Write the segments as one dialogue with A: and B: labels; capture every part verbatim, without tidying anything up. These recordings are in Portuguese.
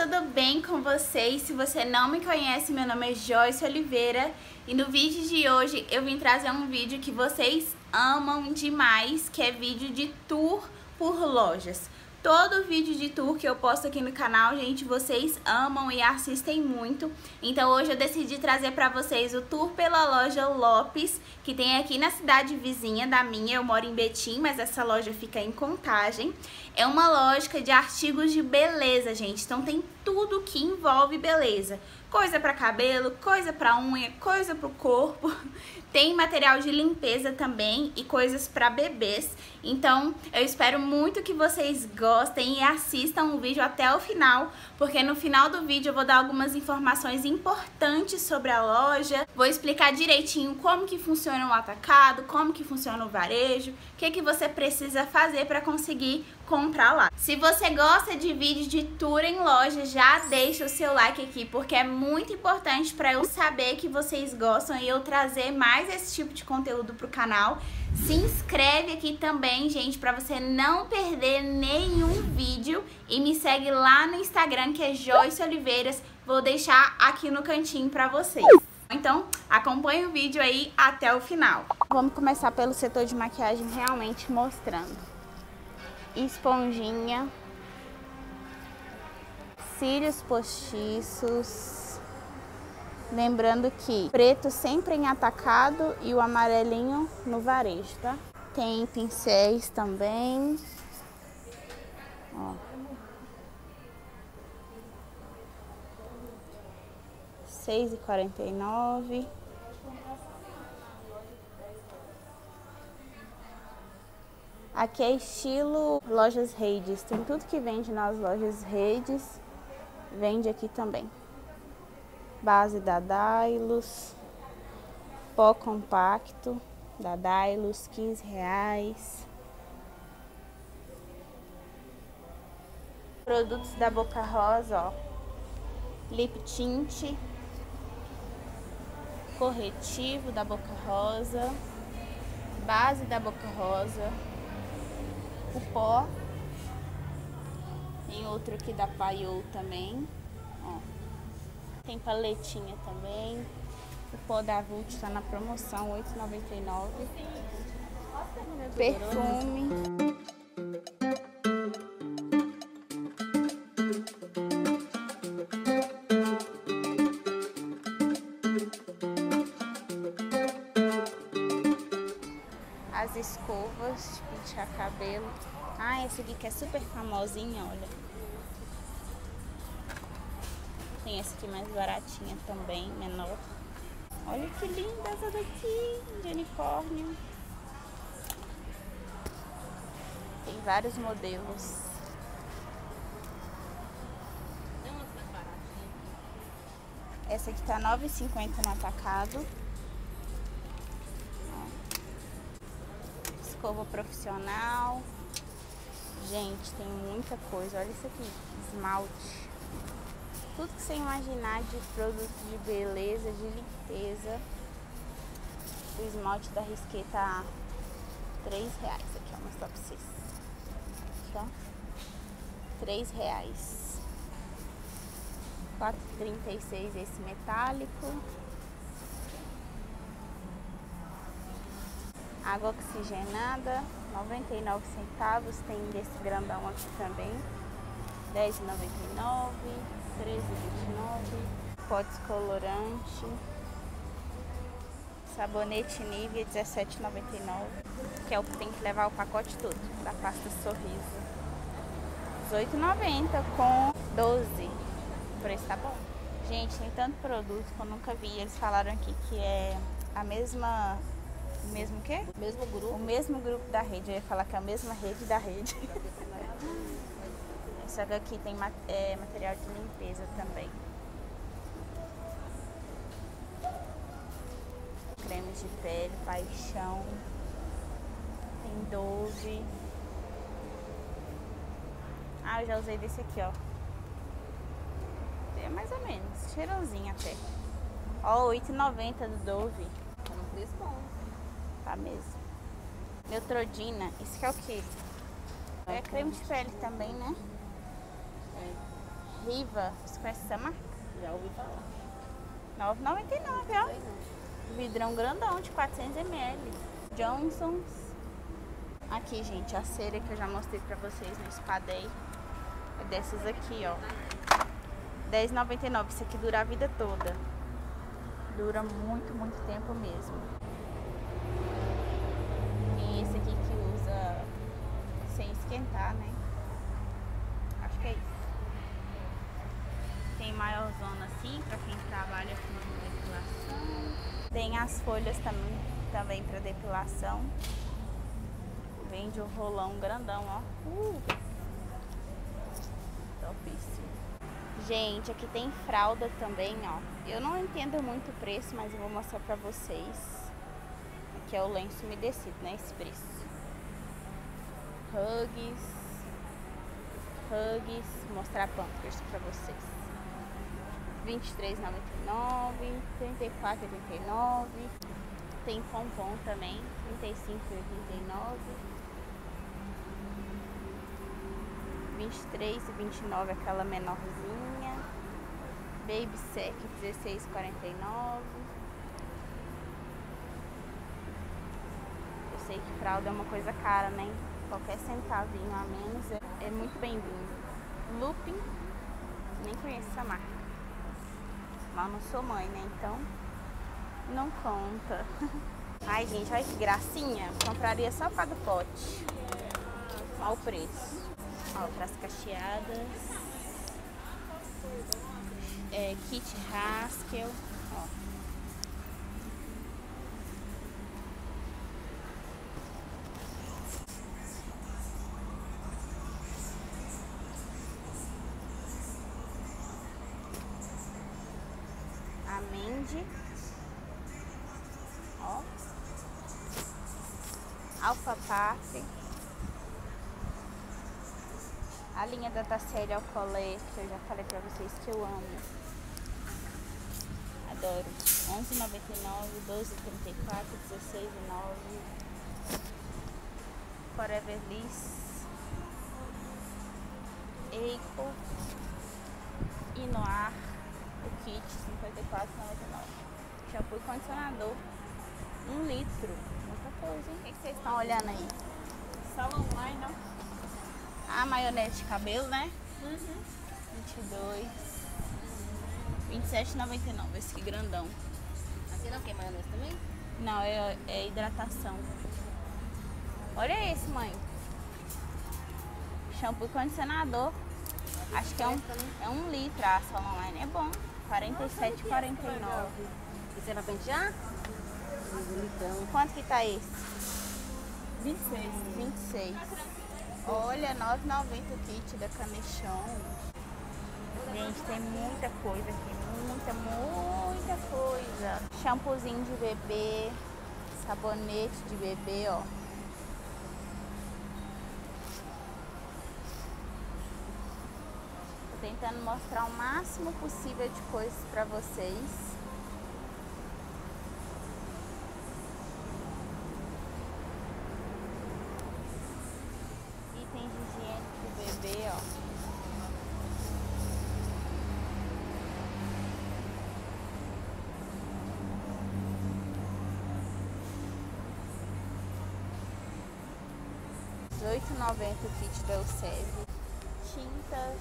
A: tudo bem com vocês? Se você não me conhece, meu nome é Joyce Oliveira e no vídeo de hoje eu vim trazer um vídeo que vocês amam demais, que é vídeo de tour por lojas. Todo vídeo de tour que eu posto aqui no canal, gente, vocês amam e assistem muito. Então hoje eu decidi trazer pra vocês o tour pela loja Lopes, que tem aqui na cidade vizinha da minha. Eu moro em Betim, mas essa loja fica em Contagem. É uma loja de artigos de beleza, gente. Então tem tudo que envolve beleza. Coisa pra cabelo, coisa pra unha, coisa pro corpo. Tem material de limpeza também e coisas pra bebês. Então eu espero muito que vocês gostem e assistam o vídeo até o final, porque no final do vídeo eu vou dar algumas informações importantes sobre a loja. Vou explicar direitinho como que funciona o atacado, como que funciona o varejo, o que que você precisa fazer para conseguir comprar lá. Se você gosta de vídeo de tour em loja, já deixa o seu like aqui, porque é muito importante para eu saber que vocês gostam e eu trazer mais esse tipo de conteúdo pro canal. Se inscreve aqui também, gente, para você não perder nenhum vídeo e me segue lá no Instagram, que é Joyce Oliveiras. Vou deixar aqui no cantinho para vocês. Então, acompanhe o vídeo aí até o final. Vamos começar pelo setor de maquiagem, realmente mostrando esponjinha, cílios postiços, lembrando que preto sempre em atacado e o amarelinho no varejo, tá? Tem pincéis também, ó. seis e quarenta e nove. Aqui é estilo lojas Redes, tem tudo que vende nas lojas Redes, vende aqui também. Base da Dylos, pó compacto da Dylos, quinze reais. Produtos da Boca Rosa, ó, lip tint, corretivo da Boca Rosa, base da Boca Rosa, o pó, tem outro aqui da Paiol também, ó. Tem paletinha também, o pó da Vult está na promoção, oito e noventa e nove. Perfume, as escovas de pentear cabelo. Ah, essa aqui que é super famosinha, olha. Tem essa aqui mais baratinha também, menor. Olha que linda essa daqui, de unicórnio. Tem vários modelos. Essa aqui tá nove e cinquenta no atacado. Escova profissional. Gente, tem muita coisa. Olha isso aqui, esmalte. Tudo que você imaginar de produto de beleza, de limpeza. O esmalte da Risqué tá três reais. Aqui, ó, vou mostrar pra vocês. Aqui, ó. três reais. quatro e trinta e seis esse metálico. Água oxigenada, noventa e nove centavos. Tem desse grandão aqui também, dez e noventa e nove, treze e vinte e nove. Pó descolorante, sabonete Nivea, dezessete e noventa e nove, que é o que tem que levar o pacote todo da pasta Sorriso. dezoito e noventa com doze. O preço tá bom. Gente, tem tanto produto que eu nunca vi. Eles falaram aqui que é a mesma... O mesmo quê?
B: Mesmo grupo.
A: O mesmo grupo da rede. Eu ia falar que é a mesma rede da rede. Essa aqui tem é, material de limpeza também. Creme de pele, Paixão. Tem Dove. Ah, eu já usei desse aqui, ó. É mais ou menos, cheirosinho até. Ó, oito e noventa do Dove.
B: Tá no preço bom.
A: Tá mesmo. Neutrogena, isso que é o quê? É creme de pele também, né?
B: É.
A: Riva. Você conhece essa marca?
B: Já ouvi falar.
A: nove reais e noventa e nove centavos, ó. Vidrão grandão de quatrocentos mililitros. Johnson's. Aqui, gente, a cera que eu já mostrei pra vocês no Spadei. É dessas aqui, ó. dez reais e noventa e nove centavos. Isso aqui dura a vida toda. Dura muito, muito tempo mesmo. E esse aqui que usa sem esquentar, né? Acho que é isso. Tem maior zona assim, pra quem trabalha com depilação. Tem as folhas também, também pra depilação. Vende o rolão grandão, ó. Uh! Topíssimo. Gente, aqui tem fralda também, ó. Eu não entendo muito o preço, mas eu vou mostrar pra vocês. Aqui é o lenço umedecido, né? Esse preço. Huggies. Huggies. Vou mostrar Pampers pra vocês. vinte e três reais e noventa e nove centavos. trinta e quatro reais e oitenta e nove centavos. Tem pompom também. trinta e cinco reais e oitenta e nove centavos. vinte e três reais e vinte e nove centavos aquela menorzinha. Baby Sec dezesseis reais e quarenta e nove centavos. Eu sei que fralda é uma coisa cara, né? Qualquer centavinho a menos é, é muito bem-vindo. Lupin, nem conheço essa marca. Mas não sou mãe, né? Então não conta. Ai, gente, olha que gracinha. Compraria só para do pote. Olha o preço. Ó, para as cacheadas. É, kit Haskell. Ó. A Mandy. Ó. Alpha Park. A linha da Tasséria Alcolé, que eu já falei pra vocês que eu amo. Adoro. onze reais e noventa e nove centavos, doze reais e trinta e quatro centavos, dezesseis reais e nove centavos. Forever Liss. Eiko. Inoar. O kit, cinquenta e quatro reais e noventa e nove centavos. Shampoo e condicionador. Um litro. Muita coisa, hein? O que que vocês estão olhando aí?
B: Salão online, não?
A: A maionese de cabelo, né?
B: Uhum.
A: vinte e dois. vinte e sete reais e noventa e nove centavos. Esse aqui grandão.
B: Aqui não tem maionese também?
A: Não, é, é hidratação. Olha esse, mãe. Shampoo e condicionador. Acho que é um, é um litro. A Salão Online é bom. quarenta e sete reais e quarenta e nove centavos.
B: Isso é pra pentear? Bonitão.
A: Quanto que tá esse?
B: vinte e seis.
A: vinte e seis. Olha, nove reais e noventa centavos o kit da Canechon. Gente, tem muita coisa aqui. Muita, muita coisa. Shampoozinho de bebê. Sabonete de bebê, ó. Tô tentando mostrar o máximo possível de coisas pra vocês. Itens de higiene pro bebê, ó. dezoito reais e noventa centavos o kit da Elseve. Tintas.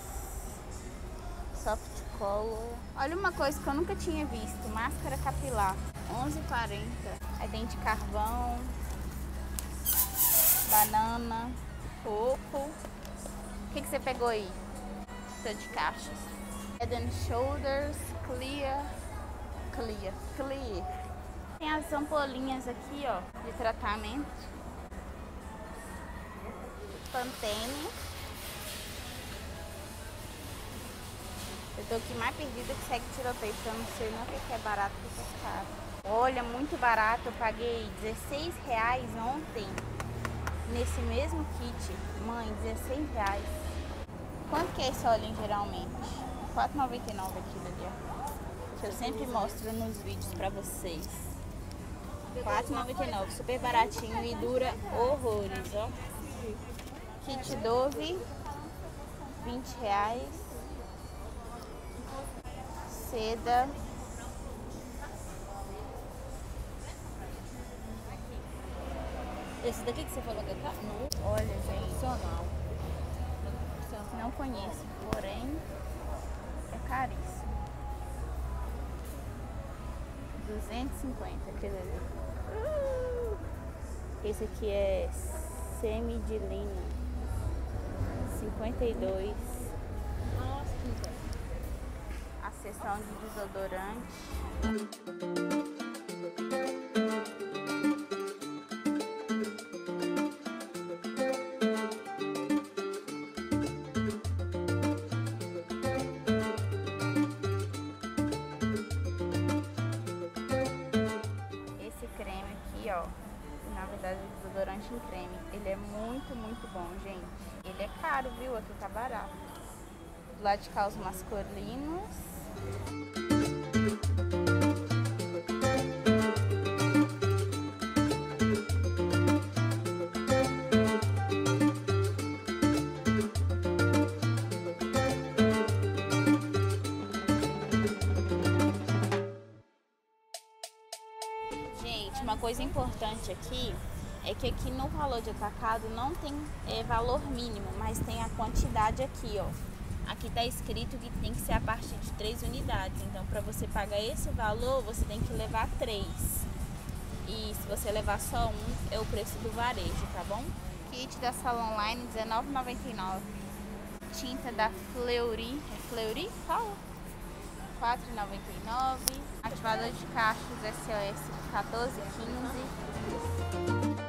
A: Soft Color. Olha uma coisa que eu nunca tinha visto. Máscara capilar. onze reais e quarenta centavos. Aí tem de carvão. Banana. Coco. O que, que você pegou aí? Tô de caixas. Head and Shoulders. Clear. Clear. Clear. Tem as ampolinhas aqui, ó. De tratamento. Pantene. Eu tô aqui mais perdida que segue tiroteio, porque eu não sei nem o que é barato e o que é caro. Olha, muito barato. Eu paguei dezesseis reais ontem nesse mesmo kit. Mãe, dezesseis reais. Quanto que é esse óleo geralmente? quatro reais e noventa e nove centavos aquilo ali, ó. Que eu sempre mostro nos vídeos pra vocês. quatro reais e noventa e nove centavos. Super baratinho e dura horrores, ó. Kit Dove, vinte reais. seda.
B: Esse daqui que você falou que é caro? Não.
A: Olha, gente.
B: Profissional.
A: Não conheço, porém é caríssimo. duzentos e cinquenta, quer dizer. Esse aqui é semi de linho. cinquenta e dois.
B: Nossa, que legal.
A: A seção de desodorante. Ó, na verdade o desodorante em creme, ele é muito, muito bom, gente. Ele é caro, viu? Aqui tá barato. Do lado de cá os masculinos. Uma coisa importante aqui é que aqui no valor de atacado não tem é, valor mínimo, mas tem a quantidade aqui, ó. Aqui tá escrito que tem que ser a partir de três unidades. Então, para você pagar esse valor, você tem que levar três. E se você levar só um, é o preço do varejo, tá bom? Kit da Salon Online, dezenove reais e noventa e nove centavos. Tinta da Fleury, é Fleury? Fala. quatro reais e noventa e nove centavos. Ativador de cachos S O S quatorze reais e quinze centavos.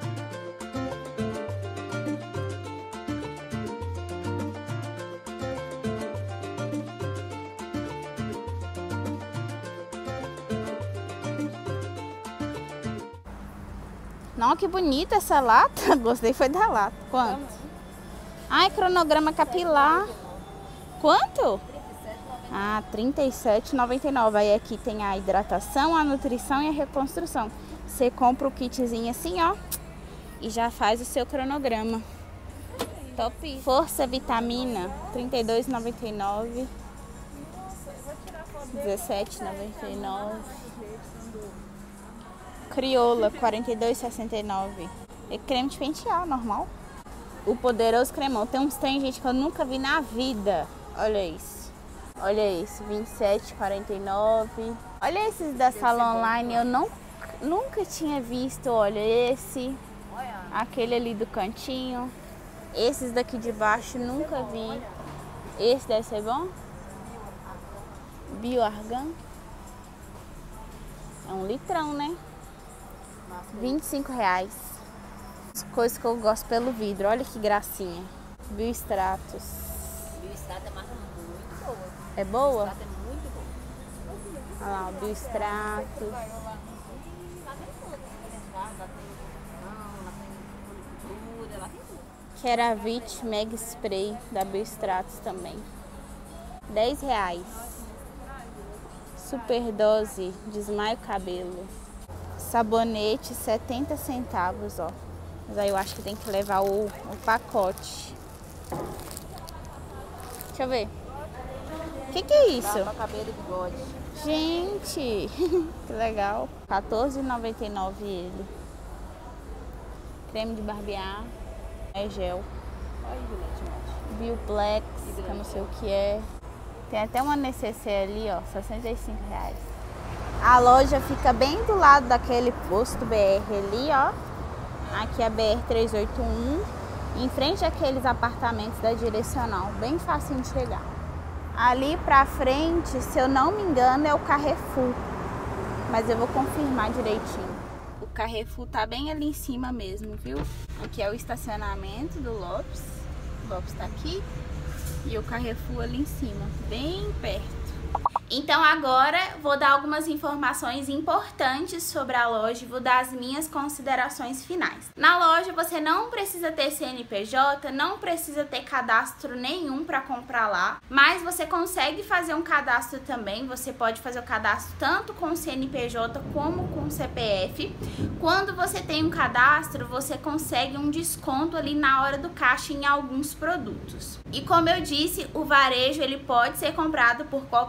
A: Não, que bonita essa lata. Gostei foi da lata. Quanto? Ai, cronograma capilar. Quanto? Ah, trinta e sete reais e noventa e nove centavos. Aí aqui tem a hidratação, a nutrição e a reconstrução. Você compra o kitzinho assim, ó, e já faz o seu cronograma. Top. Força Vitamina, trinta e dois reais e noventa e nove centavos. dezessete reais e noventa e nove centavos. Crioula, quarenta e dois reais e sessenta e nove centavos. É creme de pentear, normal. O poderoso cremão. Tem uns trem, gente, que eu nunca vi na vida. Olha isso. Olha esse, vinte e sete reais e quarenta e nove centavos. Olha esses da Salon Online, eu não, nunca tinha visto. Olha esse, aquele ali do cantinho. Esses daqui de baixo, nunca vi. Esse deve ser bom? Bioargan. É um litrão, né? vinte e cinco reais. As coisas que eu gosto pelo vidro. Olha que gracinha. Biostratos.
B: Biostrato é marca muito boa.
A: É boa?
B: Biostrato é muito boa.
A: Olha lá, o Biostratos. Keravit Mega Spray da Biostratos também. dez reais. Superdose Desmaio Cabelo. Sabonete setenta centavos, ó. Mas aí eu acho que tem que levar o, o pacote. Deixa eu ver. O que que é isso?
B: Pra cabelo e bigode.
A: Gente, que legal. quatorze reais e noventa e nove centavos ele. Creme de barbear. É gel. Bioplex, que eu não sei o que é. Tem até uma necessaire ali, ó, sessenta e cinco reais. A loja fica bem do lado daquele posto B R ali, ó. Aqui é a B R trezentos e oitenta e um, em frente àqueles apartamentos da Direcional, bem facinho de chegar. Ali pra frente, se eu não me engano, é o Carrefour, mas eu vou confirmar direitinho. O Carrefour tá bem ali em cima mesmo, viu? Aqui é o estacionamento do Lopes, o Lopes tá aqui, e o Carrefour ali em cima, bem perto. Então agora vou dar algumas informações importantes sobre a loja e vou dar as minhas considerações finais. Na loja você não precisa ter C N P J, não precisa ter cadastro nenhum para comprar lá, mas você consegue fazer um cadastro também. Você pode fazer o cadastro tanto com C N P J como com C P F. Quando você tem um cadastro, você consegue um desconto ali na hora do caixa em alguns produtos. E como eu disse, o varejo ele pode ser comprado por qualquer pessoa.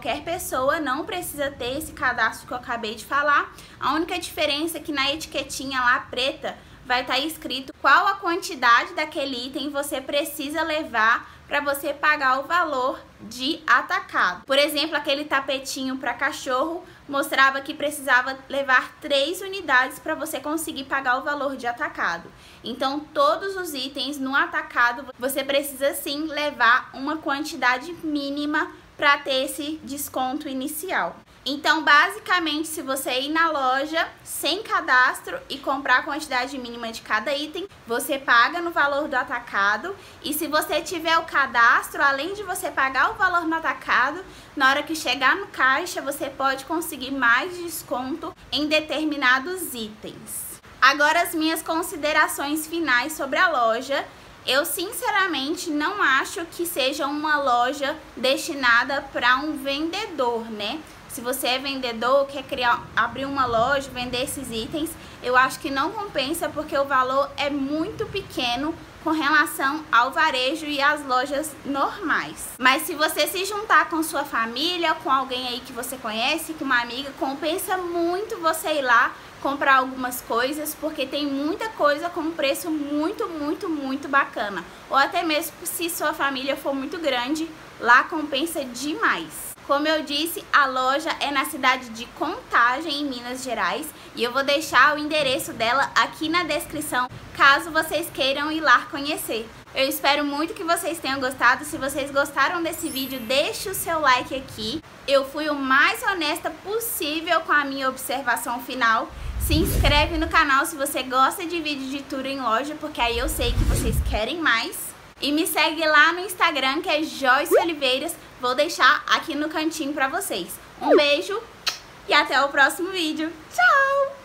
A: pessoa não precisa ter esse cadastro que eu acabei de falar. A única diferença é que na etiquetinha lá preta vai estar escrito qual a quantidade daquele item você precisa levar para você pagar o valor de atacado. Por exemplo, aquele tapetinho para cachorro mostrava que precisava levar três unidades para você conseguir pagar o valor de atacado. Então, todos os itens no atacado você precisa sim levar uma quantidade mínima para ter esse desconto inicial. Então, basicamente, se você ir na loja sem cadastro e comprar a quantidade mínima de cada item, você paga no valor do atacado. E se você tiver o cadastro, além de você pagar o valor no atacado, na hora que chegar no caixa, você pode conseguir mais desconto em determinados itens. Agora, as minhas considerações finais sobre a loja. Eu sinceramente não acho que seja uma loja destinada para um vendedor, né? Se você é vendedor, quer criar, abrir uma loja, vender esses itens, eu acho que não compensa porque o valor é muito pequeno com relação ao varejo e às lojas normais. Mas se você se juntar com sua família, com alguém aí que você conhece, com uma amiga, compensa muito você ir lá comprar algumas coisas, porque tem muita coisa com um preço muito, muito, muito bacana. Ou até mesmo se sua família for muito grande, lá compensa demais. Como eu disse, a loja é na cidade de Contagem, em Minas Gerais, e eu vou deixar o endereço dela aqui na descrição, caso vocês queiram ir lá conhecer. Eu espero muito que vocês tenham gostado. Se vocês gostaram desse vídeo, deixe o seu like aqui. Eu fui o mais honesta possível com a minha observação final. Se inscreve no canal se você gosta de vídeo de tour em loja, porque aí eu sei que vocês querem mais. E me segue lá no Instagram, que é Joyce Oliveiras. Vou deixar aqui no cantinho pra vocês. Um beijo e até o próximo vídeo. Tchau!